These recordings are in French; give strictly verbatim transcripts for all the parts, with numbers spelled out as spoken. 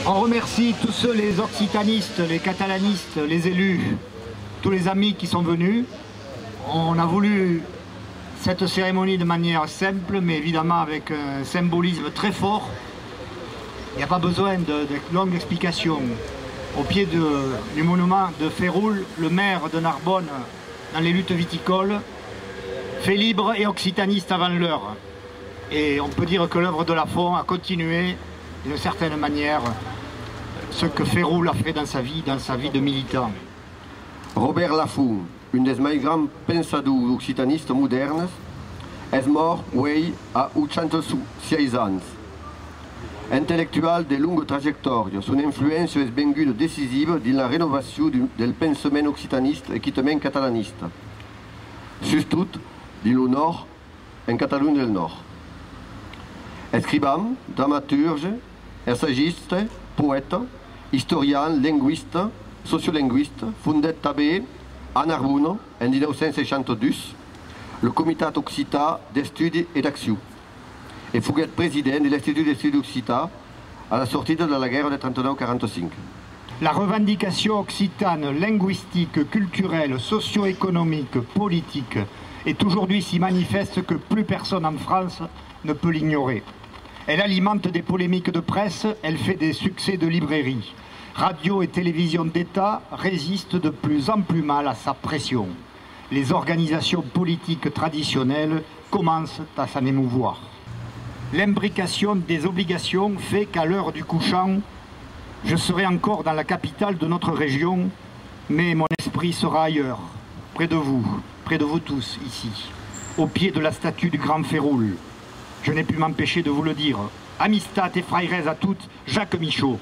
On remercie tous ceux, les occitanistes, les catalanistes, les élus, tous les amis qui sont venus. On a voulu cette cérémonie de manière simple, mais évidemment avec un symbolisme très fort. Il n'y a pas besoin de, de longues explications. Au pied de, du monument de Féroul, le maire de Narbonne, dans les luttes viticoles, fait libre et occitaniste avant l'heure. Et on peut dire que l'œuvre de Lafont a continué, d'une certaine manière, ce que Féroul a fait dans sa vie, dans sa vie de militant. Robert Lafont, un des més grans pensadors occitanistes modernes, és mort avui a oitanta-sis anys. Intel·lectual de longa trajectòria, son influència és venguda decisiva dins la renovació del pensament occitanista i també catalanista, sobretot dins el nord, en Catalunya del Nord. Escrivant, dramaturge, assagista, poeta, historian, linguista, sociolinguista, fundat també a Narbonne en mil nou-cents seixanta-dos le Comitat Occità d'Estudi et d'Acció et fut président de l'Institut d'Estudis Occità à la sortie de la guerre de trente-neuf quarante-cinq. La revendication occitane, linguistique, culturelle, socio-économique, politique est aujourd'hui si manifeste que plus personne en France ne peut l'ignorer. Elle alimente des polémiques de presse, elle fait des succès de librairie. Radio et télévision d'État résistent de plus en plus mal à sa pression. Les organisations politiques traditionnelles commencent à s'en émouvoir. L'imbrication des obligations fait qu'à l'heure du couchant, je serai encore dans la capitale de notre région, mais mon esprit sera ailleurs, près de vous, près de vous tous ici, au pied de la statue du grand Féroul. Je n'ai pu m'empêcher de vous le dire. Amistat et fraises à toutes, Jacques Michaud.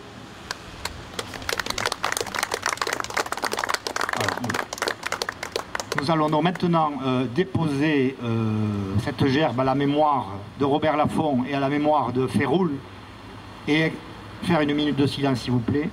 Nous allons donc maintenant euh, déposer euh, cette gerbe à la mémoire de Robert Lafont et à la mémoire de Féroul et faire une minute de silence, s'il vous plaît.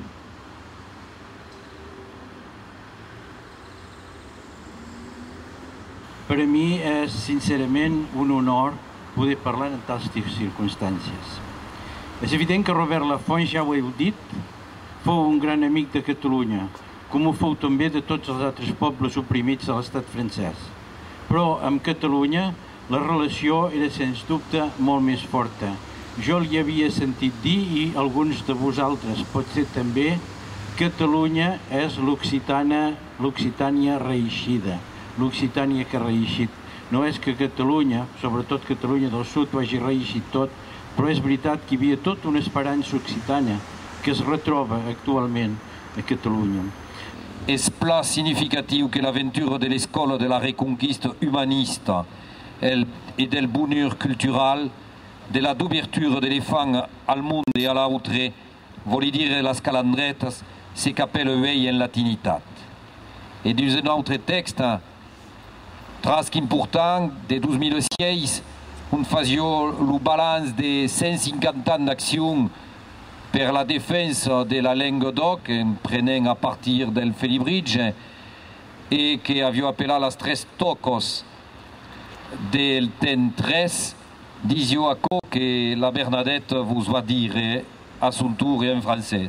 Per a mi és sincerament un honor poder parlar en tals circumstàncies. És evident que Robert Lafont, ja ho heu dit, fou un gran amic de Catalunya, com ho fou també de tots els altres pobles oprimits a l'estat francès. Però amb Catalunya la relació era sens dubte molt més forta. Jo li havia sentit dir, i alguns de vosaltres potser també, Catalunya és l'Occitània reeixida, l'Occitània que ha reeixit. No és que Catalunya, sobretot Catalunya del Sud, ho hagi reeixit tot, però és veritat que hi havia tota una esperança occitana que es retroba actualment a Catalunya. Es plat significatiu que l'aventure de l'escola de la reconquista humanista et del bonheur cultural, de la d'ouverture de l'enfant al món et a l'autre, vol dire les calandretes, se qu'appelle vei en latinitat. Et dans un autre texte, trasc important, de dos mil sis, on faisait le balance de cent cinquanta ans d'action per la defensa de la Languedoc, en prenant a partir del Felibridge, et que avions appelé les tres tocos del temps tres, disio a co que la Bernadette vous va dire à son tour en français.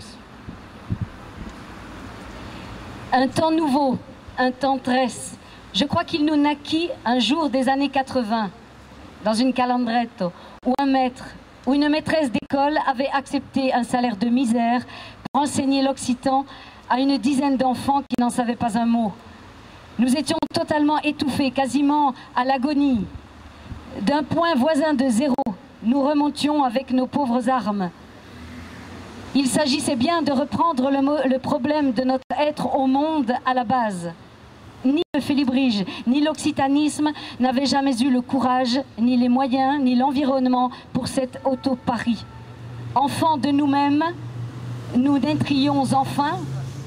Un temps nouveau, un temps tres. Je crois qu'il nous naquit un jour des années quatre-vingt, dans une calandrette, où un maître où une maîtresse d'école avait accepté un salaire de misère pour enseigner l'occitan à une dizaine d'enfants qui n'en savaient pas un mot. Nous étions totalement étouffés, quasiment à l'agonie. D'un point voisin de zéro, nous remontions avec nos pauvres armes. Il s'agissait bien de reprendre le, le problème de notre être au monde à la base. Ni le Félibrige, ni l'occitanisme n'avaient jamais eu le courage, ni les moyens, ni l'environnement pour cet auto-pari. Enfants de nous-mêmes, nous naîtrions enfin.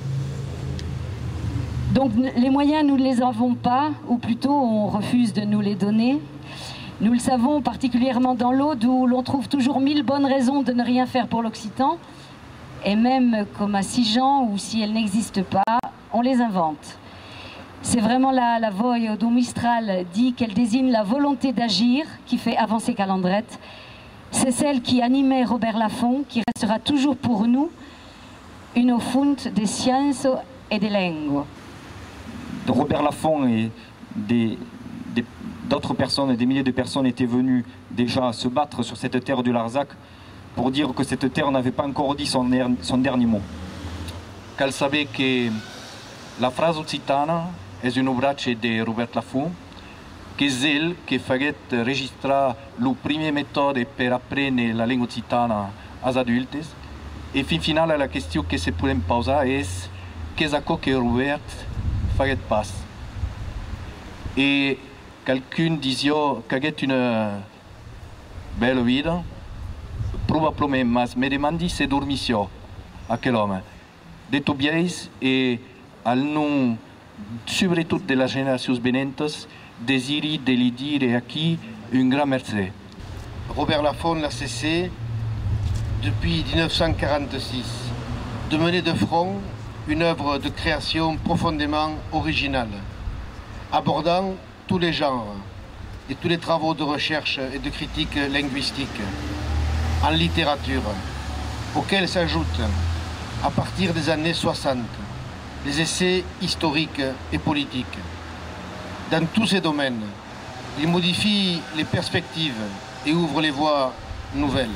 Donc les moyens, nous ne les avons pas, ou plutôt on refuse de nous les donner. Nous le savons particulièrement dans l'Aude, où l'on trouve toujours mille bonnes raisons de ne rien faire pour l'occitan. Et même comme à Sigean, ou si elles n'existent pas, on les invente. C'est vraiment la, la voix dont Mistral dit qu'elle désigne la volonté d'agir qui fait avancer Calandrette. C'est celle qui animait Robert Laffont, qui restera toujours pour nous une fonte de sciences et de langues. Robert Laffont et d'autres personnes, des milliers de personnes étaient venues déjà se battre sur cette terre du Larzac pour dire que cette terre n'avait pas encore dit son, son dernier mot. Cal saber que la frase occitana és un obratge de Robert Laffont, que és ell que faguet registrar el primer mètode per aprendre la llengua occitana als adultes. I fin final la qüestió que se podem posar és què és això que Robert faguet pas. I qualcun disió que haguet una bella vida, probablement, mas me demandi se dormissió aquell home. De tot biais, i al nom, sobretot de les generacions venentes, desiri de li dire aquí un grand merci. Robert Laffont n'a cessé, depuis mille neuf cent quarante-six, de mener de front une œuvre de création profondément originale, abordant tous les genres et tous les travaux de recherche et de critique linguistique en littérature, auxquels s'ajoutent, à partir des années soixante, les essais historiques et politiques. Dans tous ces domaines, il modifie les perspectives et ouvre les voies nouvelles.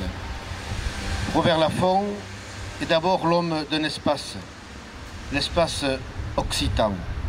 Robert Laffont est d'abord l'homme d'un espace, l'espace occitan.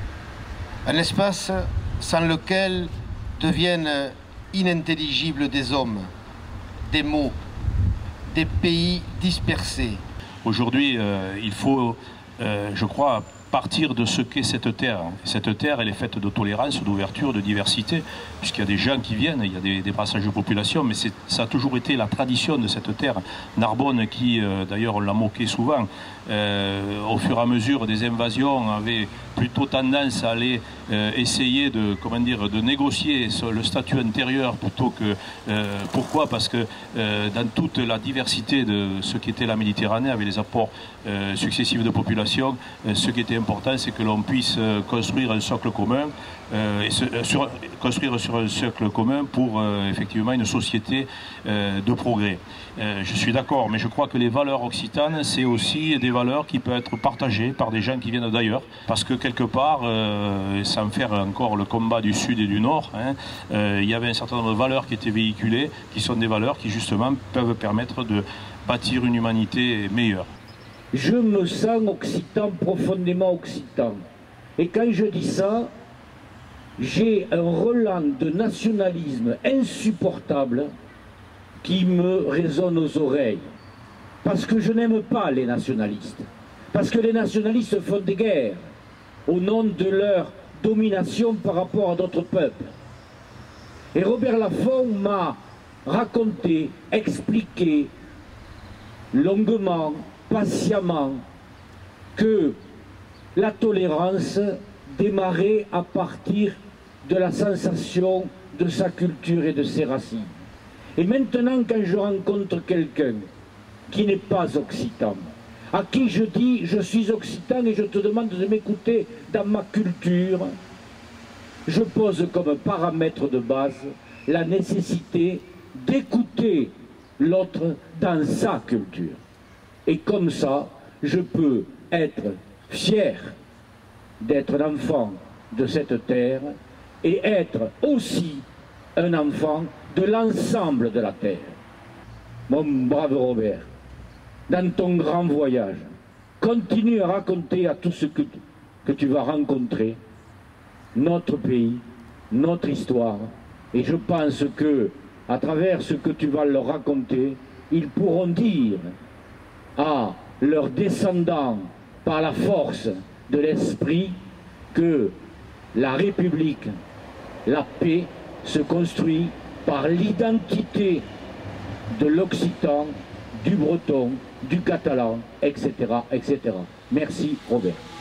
Un espace sans lequel deviennent inintelligibles des hommes, des mots, des pays dispersés. Aujourd'hui, euh, il faut, euh, je crois, partir de ce qu'est cette terre. Cette terre, elle est faite de tolérance, d'ouverture, de diversité, puisqu'il y a des gens qui viennent, il y a des, des passages de population, mais ça a toujours été la tradition de cette terre. Narbonne, qui, euh, d'ailleurs, on l'a moqué souvent, euh, au fur et à mesure des invasions, avait plutôt tendance à aller euh, essayer de, comment dire, de négocier sur le statut intérieur plutôt que... Euh, pourquoi? Parce que euh, dans toute la diversité de ce qu'était la Méditerranée, avec les apports euh, successifs de population, euh, ce qui était important, c'est que l'on puisse euh, construire un socle commun, euh, et se, euh, sur, construire sur un socle commun pour euh, effectivement une société euh, de progrès. Euh, je suis d'accord, mais je crois que les valeurs occitanes, c'est aussi des valeurs qui peuvent être partagées par des gens qui viennent d'ailleurs, parce que quelque part, euh, sans faire encore le combat du Sud et du Nord, hein, euh, il y avait un certain nombre de valeurs qui étaient véhiculées, qui sont des valeurs qui justement peuvent permettre de bâtir une humanité meilleure. Je me sens occitan, profondément occitan. Et quand je dis ça, j'ai un relent de nationalisme insupportable qui me résonne aux oreilles. Parce que je n'aime pas les nationalistes. Parce que les nationalistes font des guerres au nom de leur domination par rapport à d'autres peuples. Et Robert Laffont m'a raconté, expliqué longuement, patiemment, que la tolérance démarrait à partir de la sensation de sa culture et de ses racines. Et maintenant, quand je rencontre quelqu'un qui n'est pas occitan, à qui je dis je suis occitan et je te demande de m'écouter dans ma culture, je pose comme paramètre de base la nécessité d'écouter l'autre dans sa culture. Et comme ça, je peux être fier d'être l'enfant de cette terre et être aussi un enfant de l'ensemble de la terre. Mon brave Robert, dans ton grand voyage, continue à raconter à tous ceux que, que tu vas rencontrer notre pays, notre histoire, et je pense que à travers ce que tu vas leur raconter, ils pourront dire à leurs descendants par la force de l'esprit que la République, la paix se construit par l'identité de l'occitan, du breton, du catalan, et cetera, et cetera. Merci Robert.